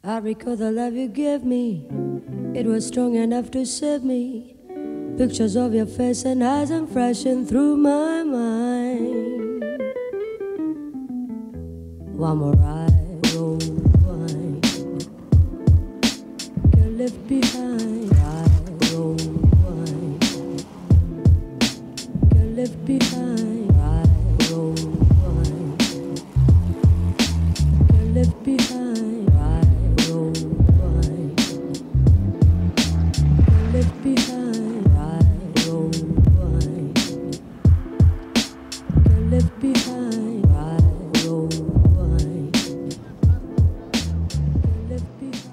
I recall the love you gave me. It was strong enough to save me. Pictures of your face and eyes and flashing through my mind. One more ride, roll wine. Get left behind. Ride, roll wine. Get left behind. Ride, roll wine. Get left behind. Ride, roll wine. Get left behind. Ride, roll wine. Get left behind. Ride, roll wine. Get left behind.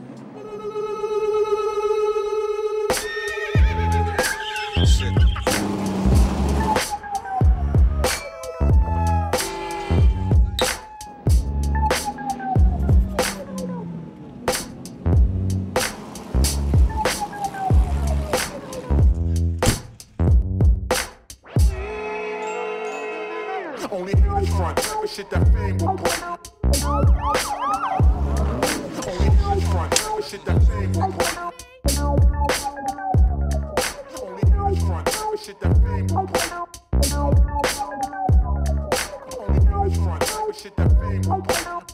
Only in the front, type of shit that fame will put. Only in the front, type of shit that fame will put. Only in the front, type of shit that fame will put. Only in the front, type of shit that fame will put.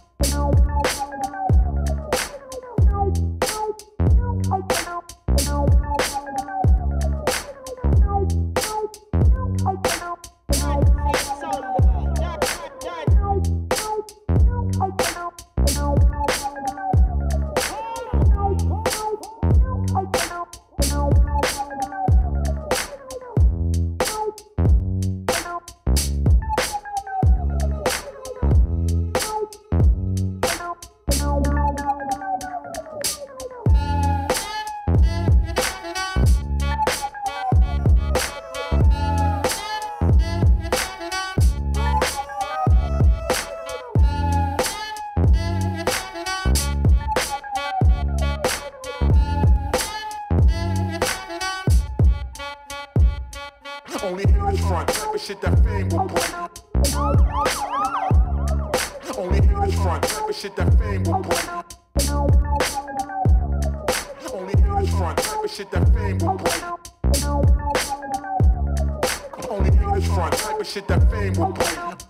Only in the front, type of shit that fame will put. Only in the front, type of shit that fame will put. Only in the front, type of shit that fame will put. Only in the front, type of shit that fame will put.